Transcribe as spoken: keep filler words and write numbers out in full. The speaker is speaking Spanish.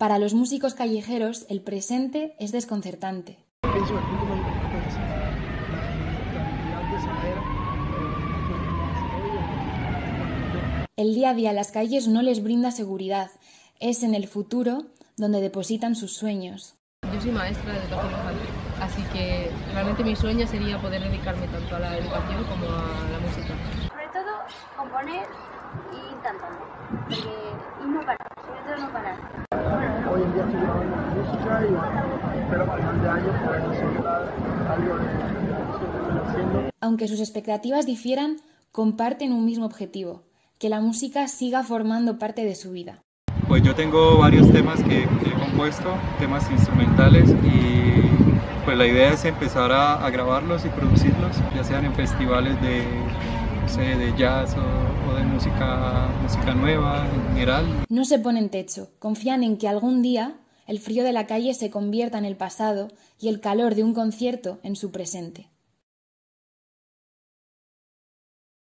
Para los músicos callejeros, el presente es desconcertante. El día a día en las calles no les brinda seguridad. Es en el futuro donde depositan sus sueños. Yo soy maestra de educación infantil, así que realmente mi sueño sería poder dedicarme tanto a la educación como a la música. Sobre todo componer y cantando, porque, y no parar, sobre todo no parar. Hoy en día estoy grabando música y espero que al final de año poder considerar algo de lo que estoy haciendo. Aunque sus expectativas difieran, comparten un mismo objetivo: que la música siga formando parte de su vida. Pues yo tengo varios temas que, que he compuesto, temas instrumentales, y pues la idea es empezar a, a grabarlos y producirlos, ya sean en festivales de, no sé, de jazz o, o de música, música nueva en general. No se ponen techo, confían en que algún día el frío de la calle se convierta en el pasado y el calor de un concierto en su presente.